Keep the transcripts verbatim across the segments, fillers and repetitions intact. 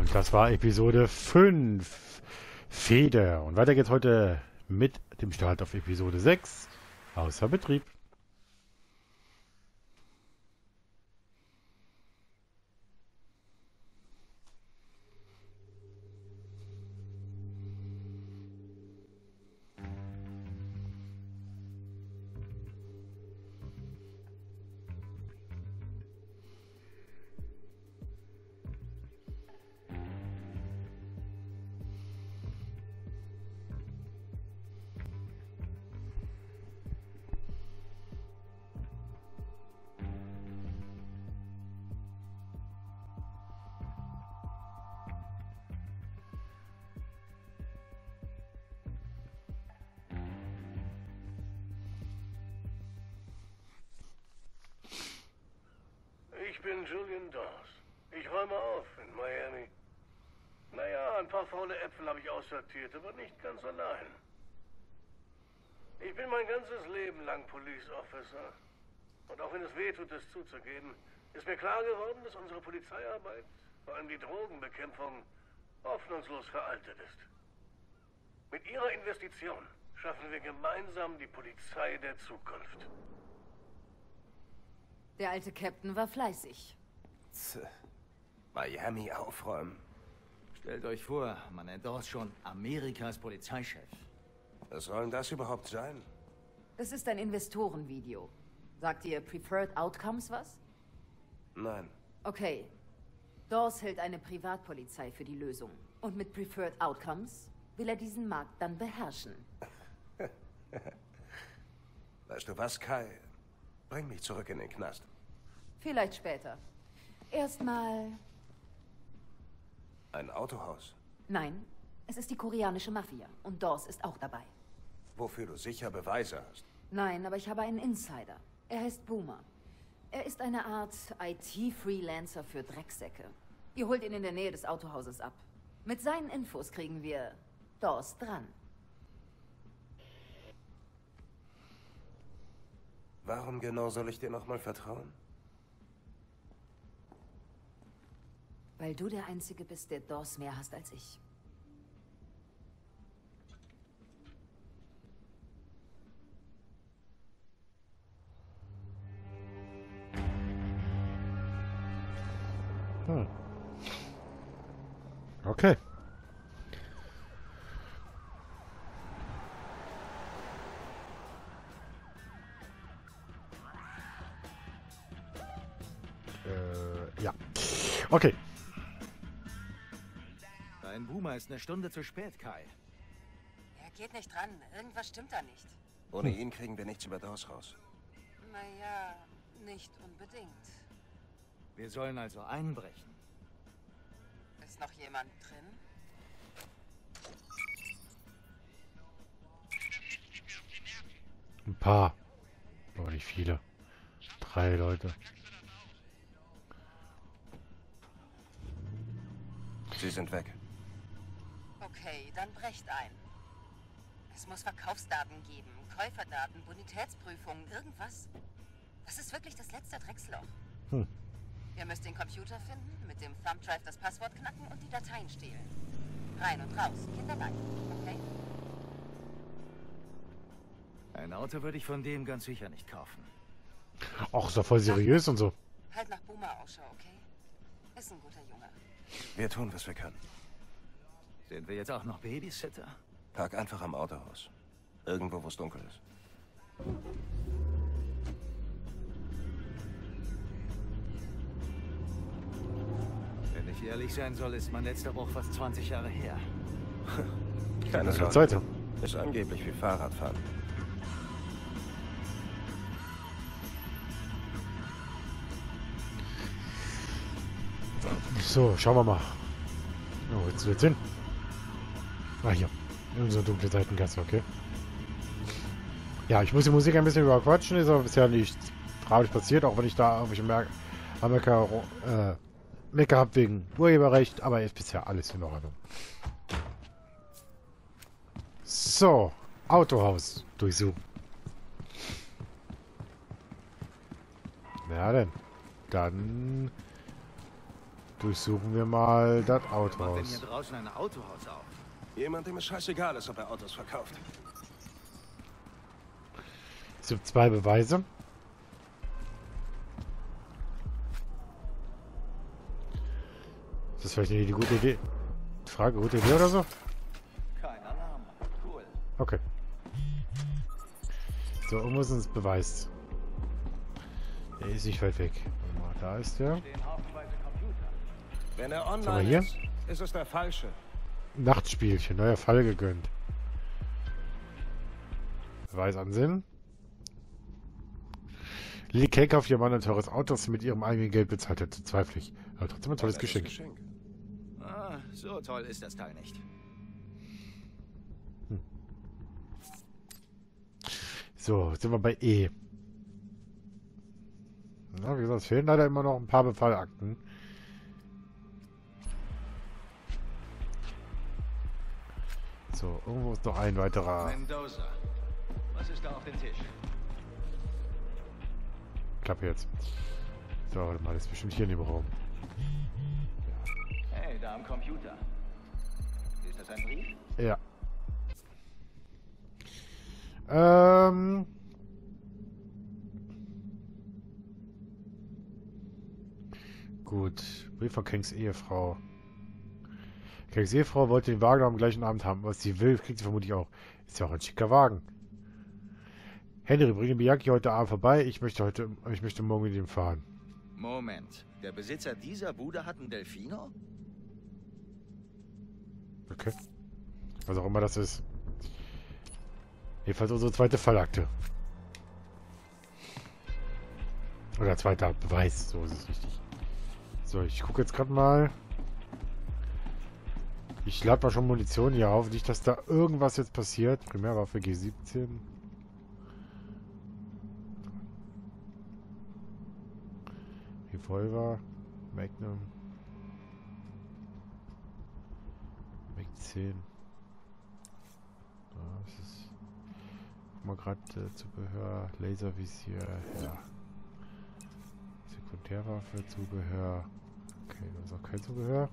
Das war Episode fünf. Feder. Und weiter geht's heute mit dem Start auf Episode sechs. Außer Betrieb. Ich bin Julian Dawes. Ich räume auf in Miami. Naja, ein paar faule Äpfel habe ich aussortiert, aber nicht ganz allein. Ich bin mein ganzes Leben lang Police Officer. Und auch wenn es weh tut, es zuzugeben, ist mir klar geworden, dass unsere Polizeiarbeit, vor allem die Drogenbekämpfung, hoffnungslos veraltet ist. Mit Ihrer Investition schaffen wir gemeinsam die Polizei der Zukunft. Der alte Captain war fleißig. Tch, Miami aufräumen. Stellt euch vor, man nennt Dawes schon Amerikas Polizeichef. Was soll denn das überhaupt sein? Das ist ein Investorenvideo. Sagt ihr Preferred Outcomes was? Nein. Okay. Dawes hält eine Privatpolizei für die Lösung. Und mit Preferred Outcomes will er diesen Markt dann beherrschen. Weißt du was, Kai? Bring mich zurück in den Knast. Vielleicht später. Erstmal... Ein Autohaus? Nein, es ist die koreanische Mafia. Und Dawes ist auch dabei. Wofür du sicher Beweise hast. Nein, aber ich habe einen Insider. Er heißt Boomer. Er ist eine Art I T-Freelancer für Drecksäcke. Ihr holt ihn in der Nähe des Autohauses ab. Mit seinen Infos kriegen wir Dawes dran. Warum genau soll ich dir nochmal vertrauen? Weil du der Einzige bist, der Dawes mehr hast als ich. Hm. Okay. Äh, ja. Okay. Dein Boomer ist eine Stunde zu spät, Kai. Er geht nicht ran. Irgendwas stimmt da nicht. Ohne ihn kriegen wir nichts über Dawes raus. Naja, nicht unbedingt. Wir sollen also einbrechen. Ist noch jemand drin? Ein paar. Aber nicht viele. Drei Leute. Sie sind weg. Okay, dann brecht ein. Es muss Verkaufsdaten geben, Käuferdaten, Bonitätsprüfungen, irgendwas. Das ist wirklich das letzte Drecksloch. Hm. Ihr müsst den Computer finden, mit dem Thumb Drive das Passwort knacken und die Dateien stehlen. Rein und raus, kinderleicht, okay? Ein Auto würde ich von dem ganz sicher nicht kaufen. Ach, ist doch voll seriös und so. Halt nach Boomer Ausschau, okay? Ist ein guter Junge. Wir tun, was wir können. Sind wir jetzt auch noch Babysitter? Park einfach am Autohaus. Irgendwo, wo es dunkel ist. Wenn ich ehrlich sein soll, ist mein letzter Bruch fast zwanzig Jahre her. Keine Sorge. Seite. Ist angeblich wie Fahrradfahren. So, schauen wir mal. Oh, jetzt wird's hin. Ah, hier. In so dunkle Seitengasse, okay. Ja, ich muss die Musik ein bisschen überquatschen, ist aber bisher nicht traurig passiert, auch wenn ich da irgendwelche Mer Amerika äh, Mecker habe wegen Urheberrecht, aber ist bisher alles in Ordnung. So, Autohaus durchsuchen. Ja denn. Dann durchsuchen wir mal das Wer macht denn hier Autohaus. draußen ein Autohaus auf? Jemand, dem es scheißegal ist, ob er Autos verkauft. Es gibt zwei Beweise. Ist das vielleicht eine gute Idee? Frage, gute Idee oder so? Kein Alarm. Cool. Okay. So, irgendwo ist uns beweist. Der ist nicht weit weg. Warte mal, da ist der. Stehen haufenweise Computer. Wenn er Sag mal online hier. ist, ist es der Falsche. Nachtspielchen, neuer Fall gegönnt. Beweis ansehen. Lily Kay kauft ihr Mann ein teures Auto, das sie mit ihrem eigenen Geld bezahlt hat. Zweifle ich. Aber trotzdem ein tolles Nettes Geschenk. Ah, so toll ist das Teil nicht. So, jetzt sind wir bei E. Na, wie gesagt, es fehlen leider immer noch ein paar Befallakten. So, irgendwo ist noch ein weiterer. Mendoza. Was ist da auf dem Tisch? Klappe jetzt. So, warte mal, das ist bestimmt hier in dem Raum. Hey, da am Computer. Ist das ein Brief? Ja. Ähm. Gut. Brief von Kangs Ehefrau. Kangs Ehefrau wollte den Wagen am gleichen Abend haben. Was sie will, kriegt sie vermutlich auch. Ist ja auch ein schicker Wagen. Henry, bringe Bianchi heute Abend vorbei. Ich möchte heute, ich möchte morgen mit ihm fahren. Moment. Der Besitzer dieser Bude hat einen Delfino? Okay. Was auch immer das ist. Jedenfalls unsere zweite Fallakte. Oder zweiter Beweis, so ist es richtig. So, ich gucke jetzt gerade mal. Ich lade mal schon Munition hier auf. Nicht, dass da irgendwas jetzt passiert. Primärwaffe G siebzehn. Revolver. Magnum. Mag zehn. Das ist... Guck mal gerade äh, Zubehör. Laservisier. Ja. Sekundärwaffe, Zubehör. Okay, da ist auch kein Zubehör.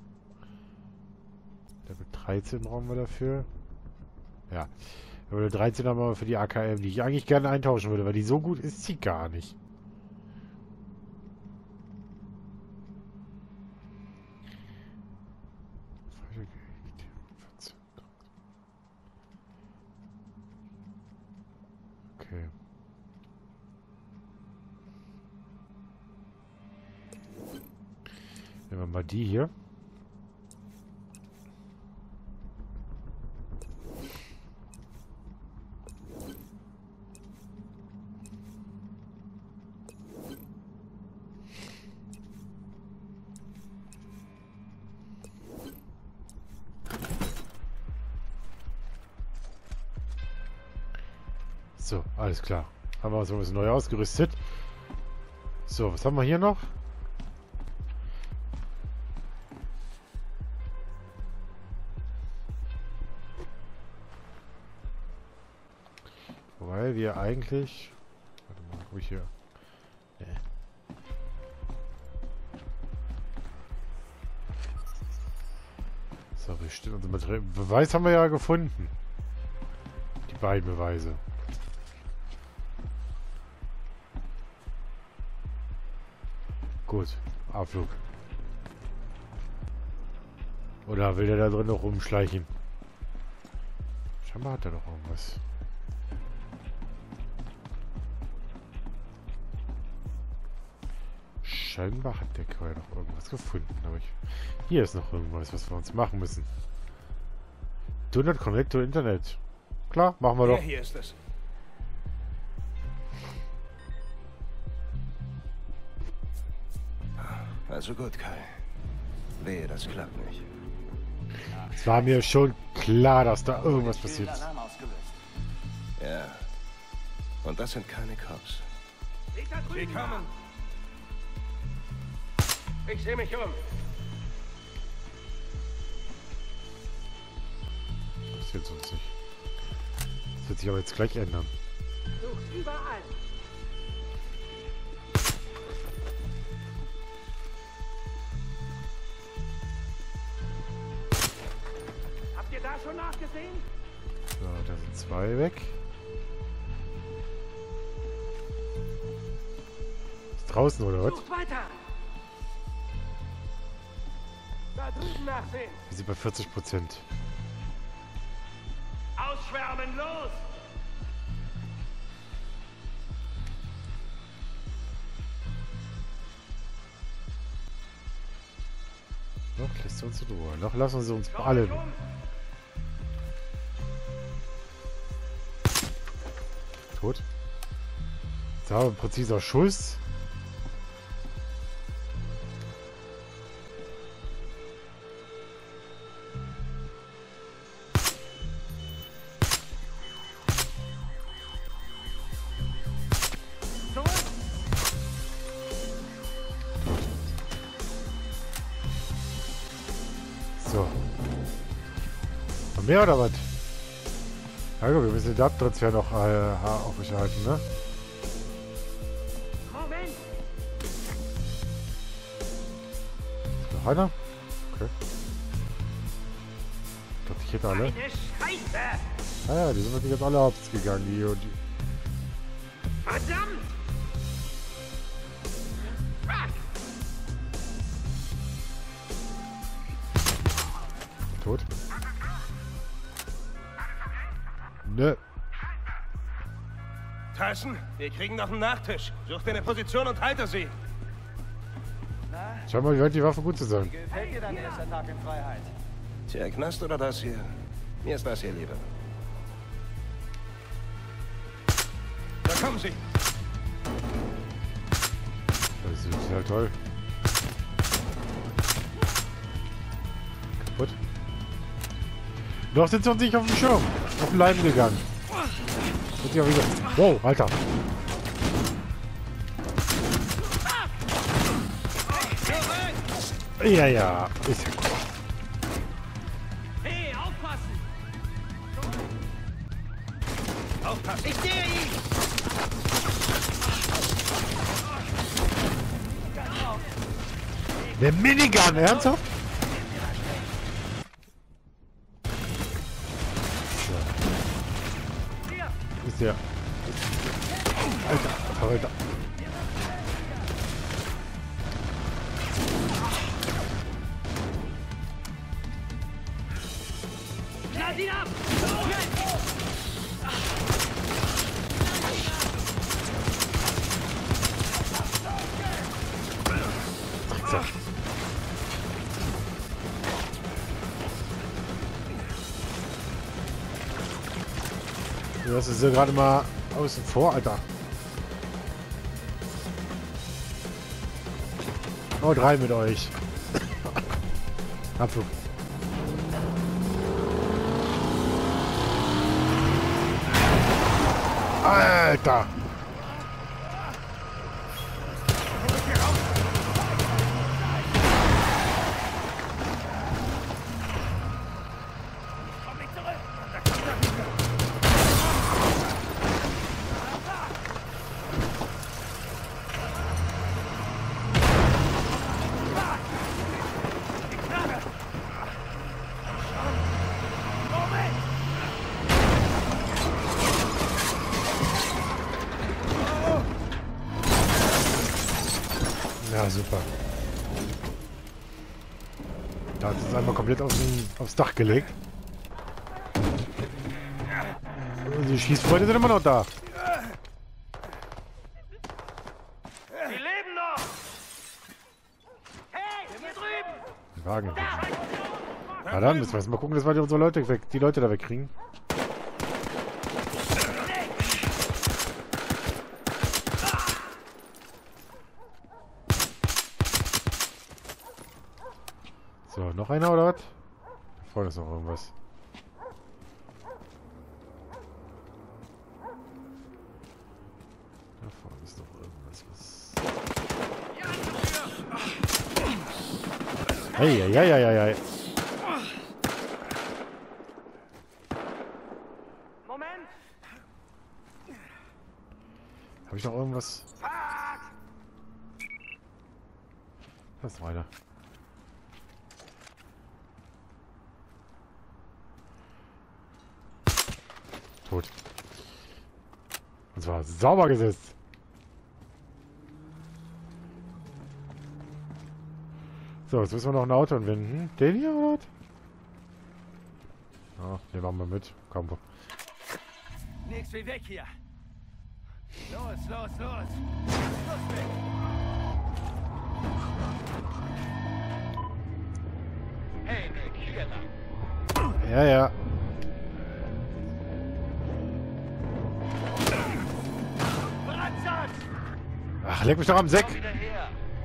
Level dreizehn brauchen wir dafür. Ja. Level dreizehn haben wir für die A K M, die ich eigentlich gerne eintauschen würde, weil die so gut ist sie gar nicht. Okay. Nehmen wir mal die hier. So, alles klar. Haben wir uns ein bisschen neu ausgerüstet. So, was haben wir hier noch? Wobei wir eigentlich... Warte mal, guck ich hier... Nee. So, bestimmt. Also Beweis haben wir ja gefunden. Die beiden Beweise. Gut, Abflug. Oder will der da drin noch rumschleichen? Scheinbar hat er doch irgendwas. Scheinbar hat der Kerl noch irgendwas gefunden, aber ich... Hier ist noch irgendwas, was wir uns machen müssen. Do not connect to Internet. Klar, machen wir Ja, doch. hier ist es. Also gut, Kai. Wehe, das klappt nicht. Es war mir schon klar, dass da irgendwas passiert ist. Alarm ausgelöst. Ja. Und das sind keine Cops. Sie kommen. Ich sehe mich um. Das jetzt uns nicht. Das wird sich aber jetzt gleich ändern. Sucht überall. Da schon nachgesehen? So, da sind zwei weg. Ist draußen oder was? Sucht weiter! Da drüben nachsehen! Wir sind bei vierzig Prozent. Ausschwärmen, los! Noch lässt er uns in Ruhe. Noch lassen sie uns alle. Tot. So, ein präziser Schuss. So. Noch mehr oder was? Ja, gut, wir müssen den Datentransfer noch äh, aufrechterhalten, ne? Moment! Ist noch einer? Okay. Ich dachte, ich hätte alle. Eine Scheiße! Ah ja, die sind natürlich jetzt alle hops gegangen, die und die. Verdammt! Tot. Nö. Tyson, wir kriegen noch einen Nachtisch. Such dir eine Position und halte sie. Schau mal, wie weit die Waffe gut zu sein. Gefällt dir dein erster Tag in Freiheit? Tja, Knast oder das hier? Mir ist das hier lieber. Da kommen sie. Das ist ja toll. Kaputt. Noch sind sie uns nicht auf dem Schirm. Auf den Leim gegangen. Wird ja wieder. Wow, Alter. Ja, ja. Ist ja gut. Hey, aufpassen! Aufpassen. Ich sehe ihn! Der Minigun, ernsthaft? So. Ist der. Alter, Alter. Lass ihn ab! Drecksack. Das ist ja gerade mal außen vor, Alter. Oh, drei mit euch. Abflug. Alter! Ja, super. Da hat es einmal komplett aufs, aufs Dach gelegt. Und die Schießfreunde sind immer noch da. Sie leben noch! Hey, hier drüben! Die Wagen. Na dann müssen wir jetzt mal gucken, dass wir die, unsere Leute weg, die Leute da wegkriegen. So, noch einer oder was? Da vorne ist noch irgendwas. Da vorne ist noch irgendwas. Was? Hey, hey, hey, hey, hey. Moment! Habe ich noch irgendwas? Da ist noch einer. Gut. Und zwar sauber gesetzt. So, jetzt müssen wir noch ein Auto anwenden. Den hier oder was? Ja, den machen wir mit. Komm. Nix wie weg hier. Los, los, los. Los weg. Hey, Nick, hier lang. Ja, ja. Brandsatz! Ach, leck mich doch am Sack. Komm wieder her.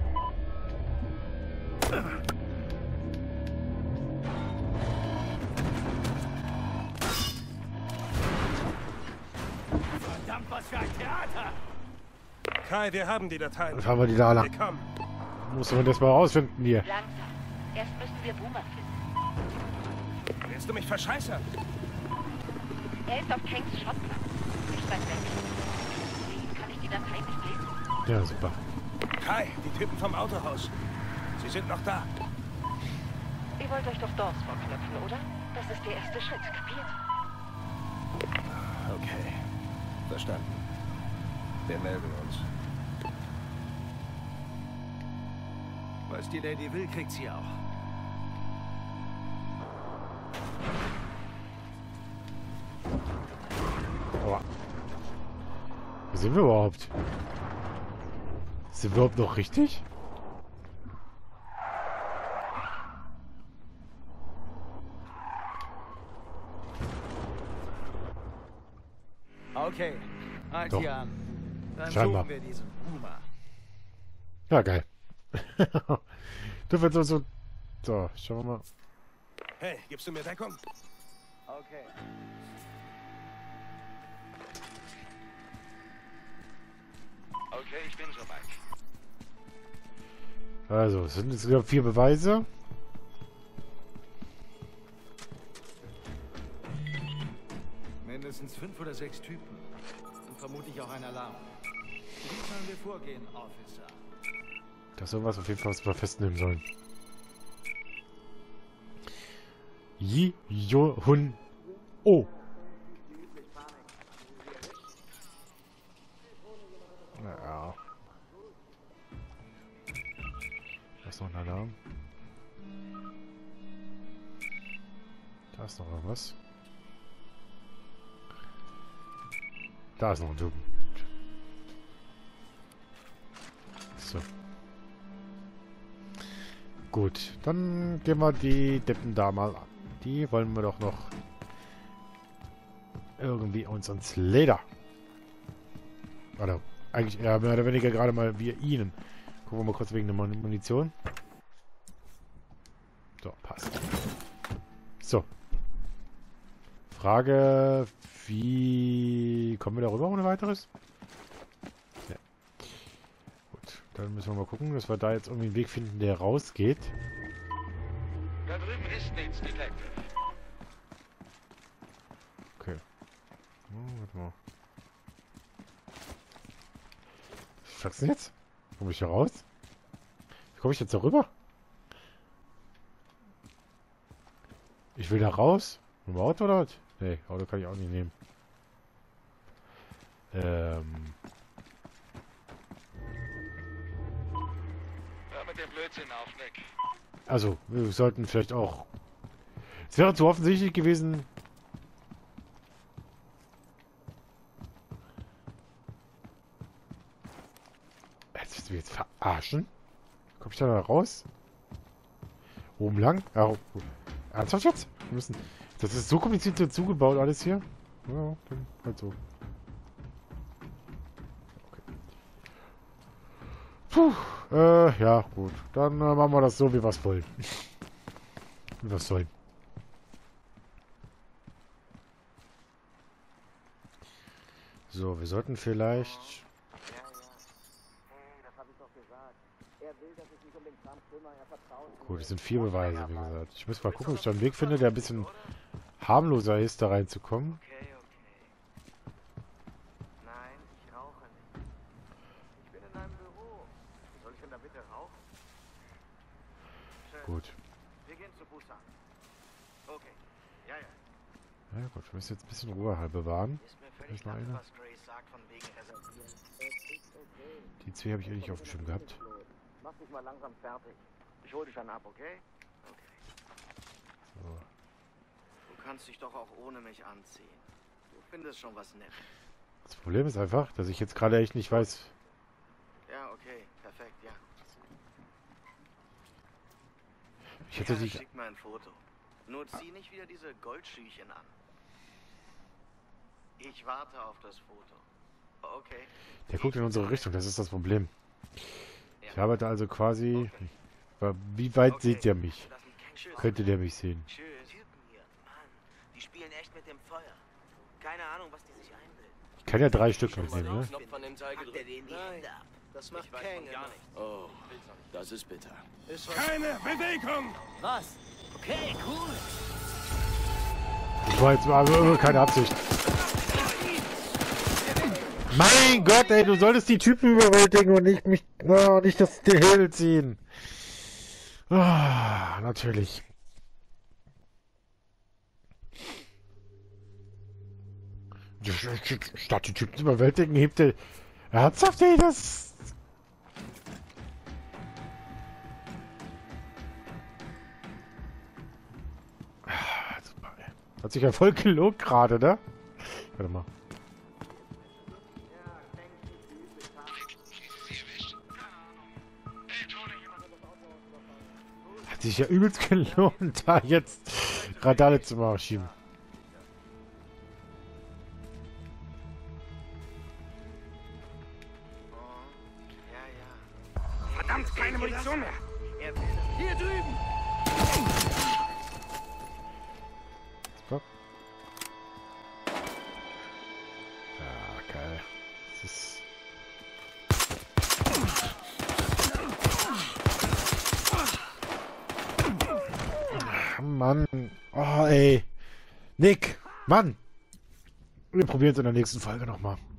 Verdammt, was für ein Theater. Kai, wir haben die Dateien. Dann fahren wir die da lang. Willkommen. Muss man das mal rausfinden hier. Langsam. Erst müssen wir Boomer finden. Willst du mich verscheißern? Er ist auf Kangs Schrottplatz. Nicht weit weg. Wie kann ich die Datei nicht lesen? Ja, super. Kai, die Typen vom Autohaus. Sie sind noch da. Ihr wollt euch doch Doors vorknöpfen, oder? Das ist der erste Schritt, kapiert? Okay. Verstanden. Wir melden uns. Was die Lady will, kriegt sie auch. Aber wo sind wir überhaupt? Sind wir überhaupt noch richtig? Okay, halt Doch. hier an. Dann Scheinbar. suchen wir diesen Boomer. Ja, geil. Du wirst so, so... So, schauen wir mal. Hey, gibst du mir Deckung? Okay. Okay, ich bin soweit. Also, es sind jetzt wieder vier Beweise. Mindestens fünf oder sechs Typen. Und vermutlich auch ein Alarm. Wie sollen wir vorgehen, Officer? Das ist irgendwas auf jeden Fall, was wir festnehmen sollen. Yi Jo Hun Oh. Ja. Da ist noch ein Alarm. Da ist noch was. Da ist noch ein Typen. So. Gut, dann gehen wir die Deppen da mal an. Die wollen wir doch noch irgendwie uns ans Leder. Also, eigentlich eher mehr oder weniger gerade mal wir ihnen. Gucken wir mal kurz wegen der Mun- Munition. So, passt. So. Frage, wie kommen wir darüber ohne weiteres? Ja. Gut, dann müssen wir mal gucken, dass wir da jetzt irgendwie einen Weg finden, der rausgeht. Da drüben ist nichts, Detective. Okay. Oh, warte mal. Was sagst du denn jetzt? Komme ich hier raus? Wie komme ich jetzt da rüber? Ich will da raus? Mit dem Auto oder was? Nee, Auto kann ich auch nicht nehmen. Ähm. Hör mit dem Blödsinn auf, Nick. Also, wir sollten vielleicht auch... Es wäre zu offensichtlich gewesen... Jetzt willst du mich jetzt verarschen? Komm ich da raus? Oben lang? Ja, oh, oh. Ernsthaft jetzt? Wir müssen... Das ist so kompliziert dazu gebaut, alles hier. Ja, dann halt so. Okay. Puh, äh, ja, gut. Dann äh, machen wir das so, wie wir es wollen. Wie wir es sollen. So, wir sollten vielleicht... Gut, es sind vier Beweise, wie gesagt. Ich muss mal gucken, ob ich da einen Weg finde, der ein bisschen harmloser ist, da reinzukommen. Okay, okay. Nein, ich rauche nicht. Ich bin in einem Büro. Soll ich denn da bitte rauchen? Schön. Gut. Wir gehen zu Busan. Okay. Ja, Na gut, wir müssen jetzt ein bisschen Ruhe halber bewahren. Ist mir Da völlig ist noch klar, einer. was Grace sagt von wegen reservieren. Die zwei habe ich eh nicht auf dem Schirm gehabt. Mach dich mal langsam fertig. Ich hol dich dann ab, okay? Okay. So. Du kannst dich doch auch ohne mich anziehen. Du findest schon was Nettes. Das Problem ist einfach, dass ich jetzt gerade echt nicht weiß. Ja, okay. Perfekt, ja. Ich hätte Ja, dich. schick mir ein Foto. Nur zieh nicht wieder diese Goldschüchen an. Ich warte auf das Foto. Okay. Der guckt in unsere Richtung, das ist das Problem. Ich arbeite also quasi. Wie weit Okay. sieht der mich? Lass mich kein Tschüss. Könnte der mich sehen? Tschüss. Typen hier. Mann, die spielen echt mit dem Feuer. Keine Ahnung, was die sich einbilden. Ich kann ja drei Stück mitnehmen, ne? Knopf von dem Teil Packt er gedrückt. den die Hände ab. Das macht Kang gar nicht. Oh, das ist bitter. Keine Bewegung! Was? Okay, cool. Ich war jetzt mal äh, keine Absicht. Mein Gott, ey, du solltest die Typen überwältigen und nicht mich, oh, nicht das Hill ziehen. Ah, natürlich. Statt die Typen zu überwältigen, hebt er ernsthaft, ey, das... Ah, super, ey. Hat sich ja voll gelobt gerade, ne? Warte mal. Hat sich ja übelst gelohnt, da jetzt Radale zu marschieren. Ja, ja. Verdammt, keine Munition mehr! Er will Hier drüben. Super. Ja, geil. Das ist... Ach, Mann. Oh, ey. Nick. Mann. Wir probieren es in der nächsten Folge nochmal.